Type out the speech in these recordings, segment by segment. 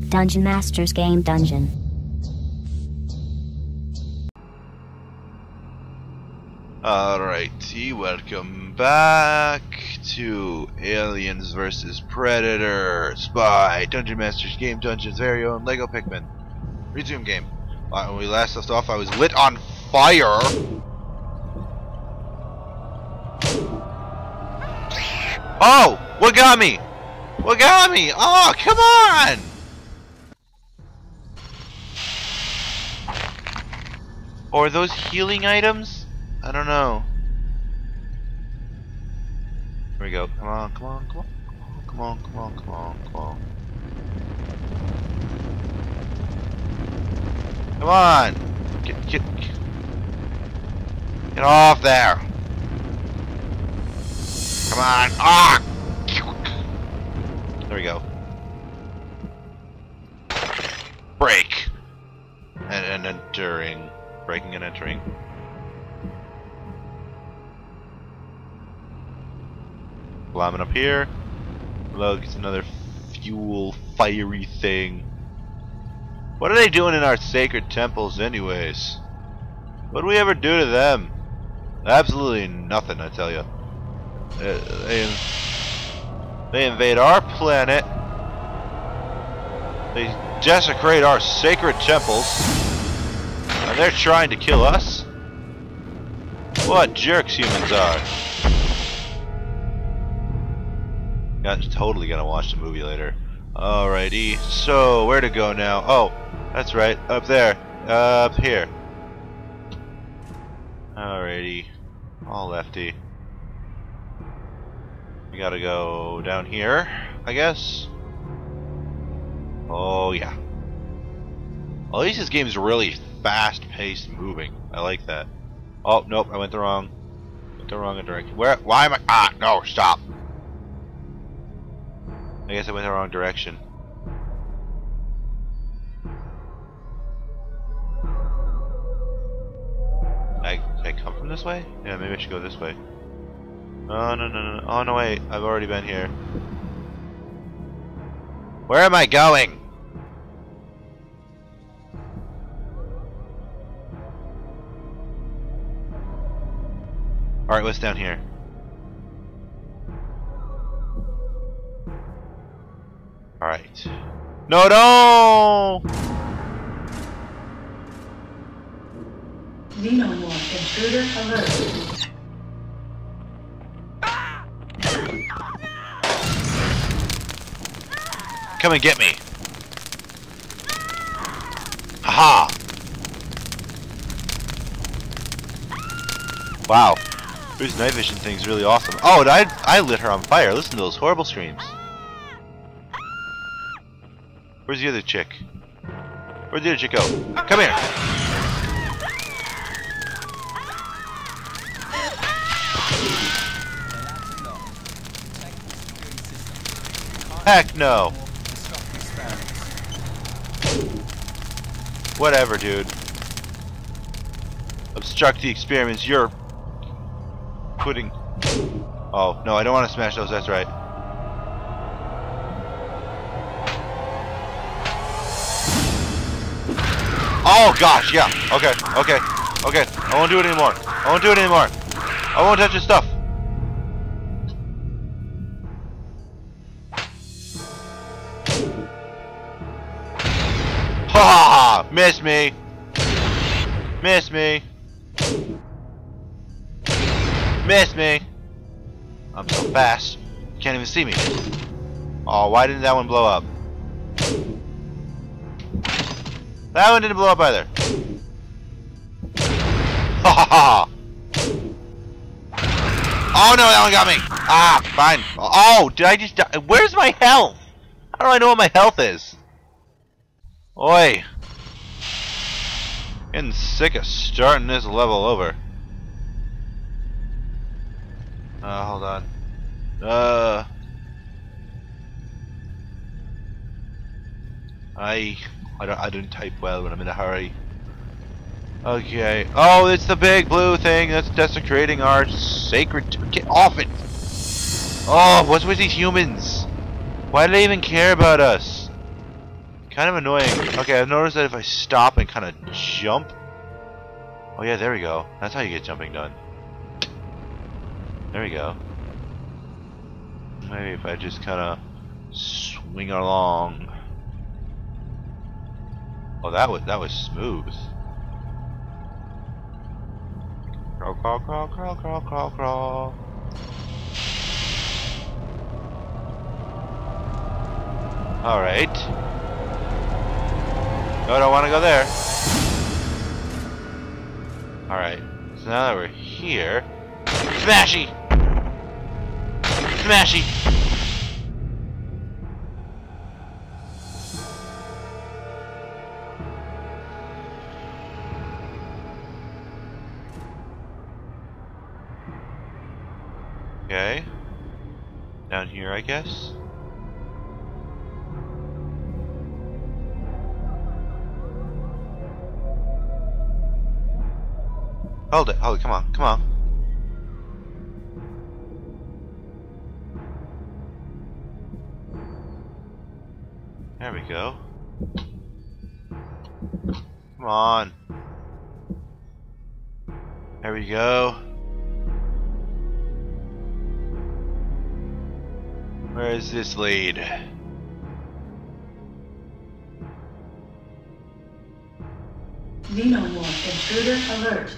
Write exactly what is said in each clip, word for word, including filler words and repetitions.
Dungeon Master's Game Dungeon. Alrighty, welcome back to Aliens versus Predator Spy Dungeon Master's Game Dungeon's very own Lego Pikmin. Resume game. Uh, when we last left off, I was lit on fire. Oh! What got me? What got me? Oh, come on! Or those healing items? I don't know. Here we go. Come on, come on, come on. Come on, come on, come on, come on. Come on! Get, get, get off there! Come on! Ah! There we go. Break! And, and entering. Breaking and entering. Climbing up here. Look, it's another fuel fiery thing. What are they doing in our sacred temples anyways? What do we ever do to them? Absolutely nothing, I tell you. Uh, they, they invade our planet. They desecrate our sacred temples. And they're trying to kill us? What jerks humans are. I'm totally gonna watch the movie later. Alrighty, so where to go now? Oh, that's right, up there, uh, up here. Alrighty, all lefty. We gotta go down here, I guess. Oh yeah. At least this game is really fast-paced moving. I like that. Oh nope, I went the wrong, went the wrong direction. Where? Why am I? Ah, no, stop. I guess I went the wrong direction. I, can I come from this way? Yeah, maybe I should go this way. Oh, no, no, no. Oh, no, wait. I've already been here. Where am I going? Alright, what's down here? Alright. No, no! Xenomorph intruder alert. Come and get me. Haha! Wow. This night vision thing's really awesome. Oh, and I, I lit her on fire. Listen to those horrible screams. Where's the other chick? Where'd the other chick go? Come here! Heck no! Whatever, dude. Obstruct the experiments. You're putting... Oh, no, I don't want to smash those. That's right. Oh gosh, yeah. Okay, okay, okay. I won't do it anymore. I won't do it anymore. I won't touch his stuff. Ha ha ha! Miss me. Miss me. Miss me. I'm so fast. You can't even see me. Oh, why didn't that one blow up? That one didn't blow up either. Ha ha ha! Oh no, that one got me! Ah, fine. Oh, did I just die? Where's my health? How do I know what my health is? Oi. Getting sick of starting this level over. Uh, hold on. Uh. I. I don't, I don't type well when I'm in a hurry. Okay. Oh, it's the big blue thing that's desecrating our sacred... Get off it! Oh, what's with these humans? Why do they even care about us? kind of annoying. Okay, I've noticed that if I stop and kind of jump. Oh yeah, there we go. That's how you get jumping done. There we go. Maybe if I just kind of swing along. Oh, that was that was smooth. Crawl, crawl, crawl, crawl, crawl, crawl, crawl. All right. No, I don't want to go there. All right. So now that we're here, smashy, smashy. Okay. Down here, I guess. Hold it. Hold it. Come on. Come on. There we go. Come on. There we go. Where does this lead? Xenomorph intruder alert.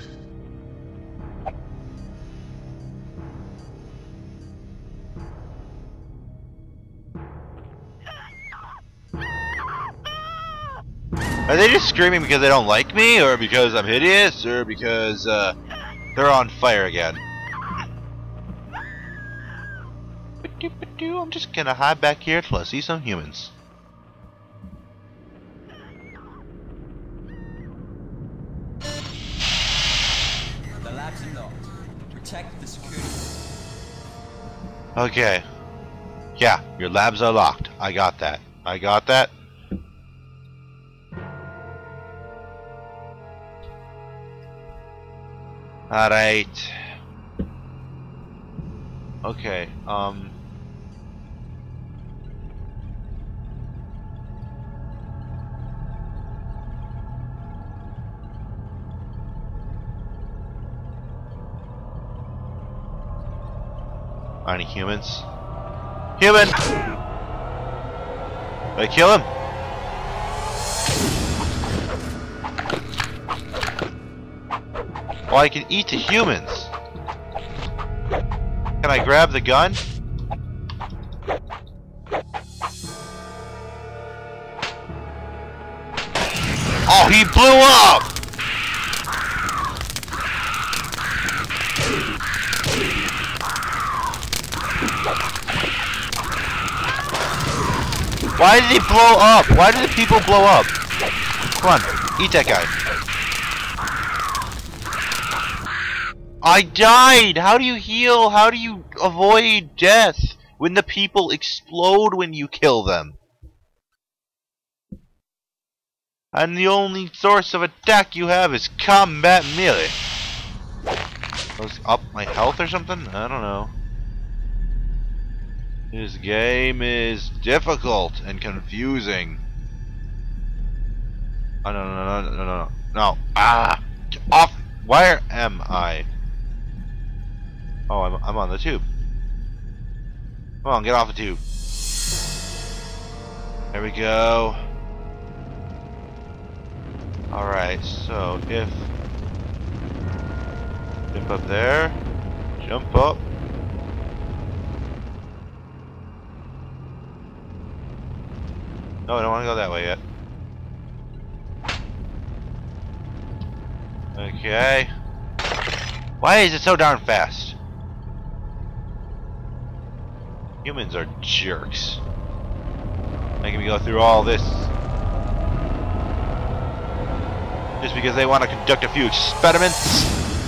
Are they just screaming because they don't like me, or because I'm hideous, or because uh, they're on fire again? I'm just gonna hide back here till I see some humans. The labs are locked. Protect the security. Okay. Yeah, your labs are locked. I got that. I got that. Alright. Okay, um... Any humans? Human! Did I kill him? Oh, I can eat the humans. Can I grab the gun? Oh, he blew up! Why did he blow up? Why did the people blow up? Come on, eat that guy. I died! How do you heal? How do you avoid death when the people explode when you kill them? And the only source of attack you have is combat melee. Let's up my health or something? I don't know. This game is difficult and confusing. Oh, no, no, no, no, no, no, no. Ah! Get off! Where am I? Oh, I'm, I'm on the tube. Come on, get off the tube. There we go. Alright, so if... Jump up there. Jump up. No, I don't want to go that way yet. Okay. Why is it so darn fast? Humans are jerks. Making me go through all this just because they want to conduct a few experiments.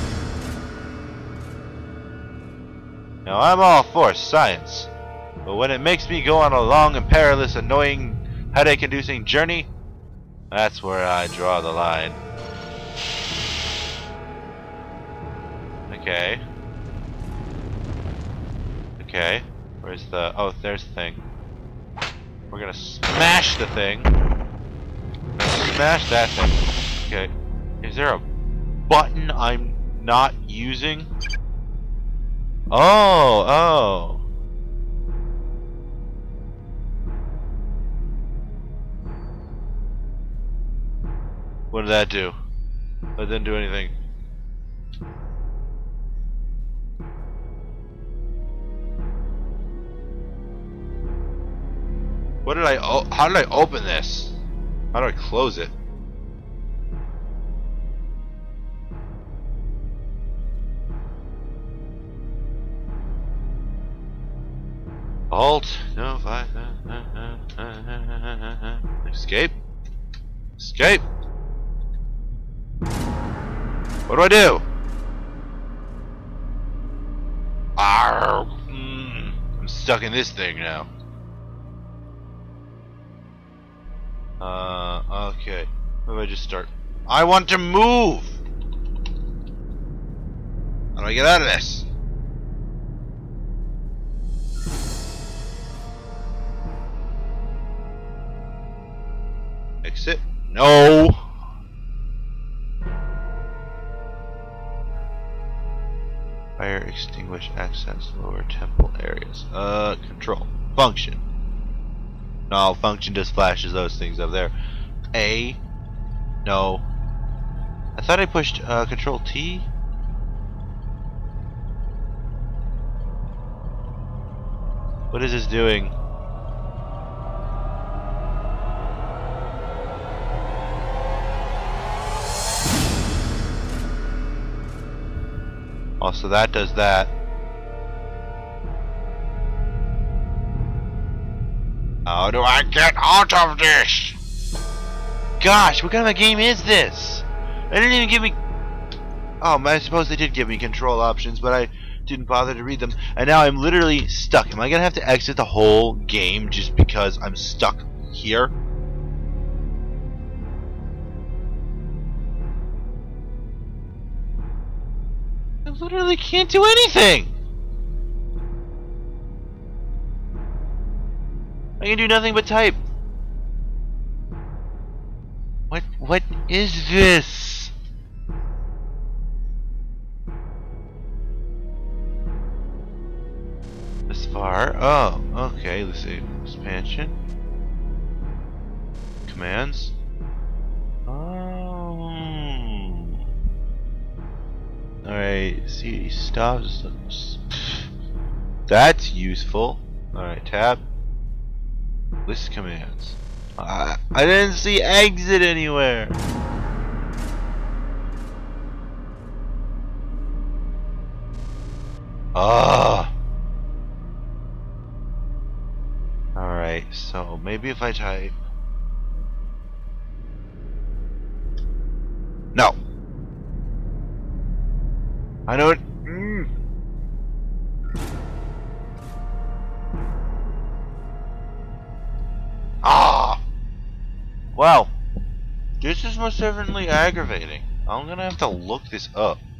Now, I'm all for science, but when it makes me go on a long and perilous, annoying, headache-inducing journey, that's where I draw the line. Okay. Okay. Where's the... Oh, there's the thing. We're gonna smash the thing. smash that thing. Okay. Is there a button I'm not using? Oh, oh. What did that do? That didn't do anything. What did I, oh, how did I open this? How do I close it? Alt, no, five, escape, escape. What do I do? Arr, mm, I'm stuck in this thing now. Uh, okay. What do I just start? I want to move! How do I get out of this? Exit? No! Fire extinguish access lower temple areas. Uh, control. Function. No, function just flashes those things up there. A. No. I thought I pushed uh, control T. What is this doing? Also, that does that. How do I get out of this? Gosh, what kind of a game is this? They didn't even give me... Oh, I suppose they did give me control options, but I didn't bother to read them. And now I'm literally stuck. Am I gonna have to exit the whole game just because I'm stuck here? I literally can't do anything! I can do nothing but type. What what is this? This far? Oh, okay, let's see. Expansion. Commands. Oh. Alright, see stops. That's useful. Alright, tab. List commands. I, I didn't see exit anywhere. Ah. Alright, so maybe if I type. No. I know it. Mm. Ah! Wow. This is most certainly aggravating. I'm gonna have to look this up.